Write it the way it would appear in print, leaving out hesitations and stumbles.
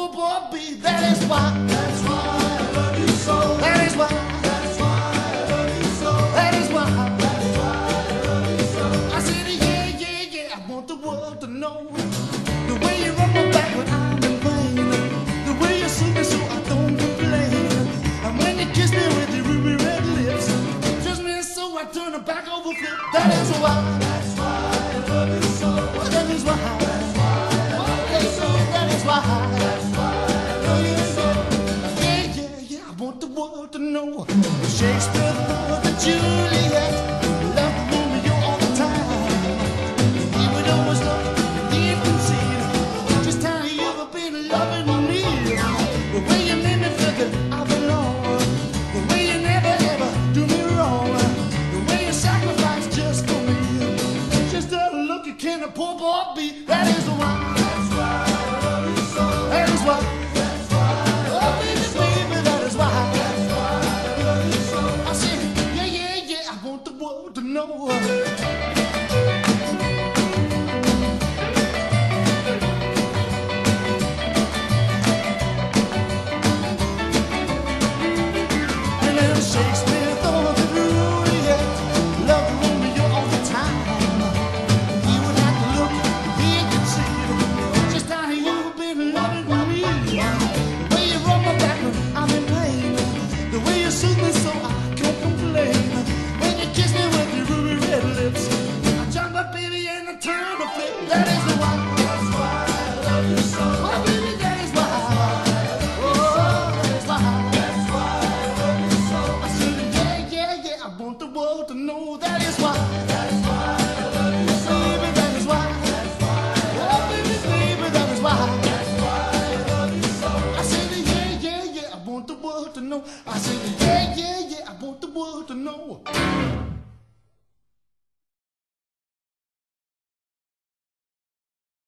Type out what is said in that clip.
poor boy be. That is why. That's why I love you so. That is why. That's why I love you so. That is why. That's why I love you so. I said yeah, yeah, yeah. I want the world to know the way you rub my back when I'm in pain, the way you soothe me so I don't complain, and when you kiss me with your ruby red lips, just me so I turn it back over flip. That is why. That's why I love you so. That is why. That's why I love you so. That is why. That's why I love you so. Yeah, yeah, yeah. I want the world to know Shakespeare thought that Juliet loved Romeo all the time. He would always love the infancy. Just how you ever been loving me? The way you made me feel that I belong. The way you never ever do me wrong. The way you sacrifice just for me. Just a look at can a poor boy be. That is why. That's why I love you so. That is why. That's why I love you so. Baby, that is why. That's why I love you so. I said, yeah, yeah, yeah. I want the world to know. Shakespeare thought that Juliet loved Romeo all the time. He would have to look, he could see just how you've been loving me. The way you rub my back when I'm in pain, the way you soothe me so I can't complain. When you kiss me with your ruby red lips, I jump my baby and I turn a flip. That is why. That's why I love you so.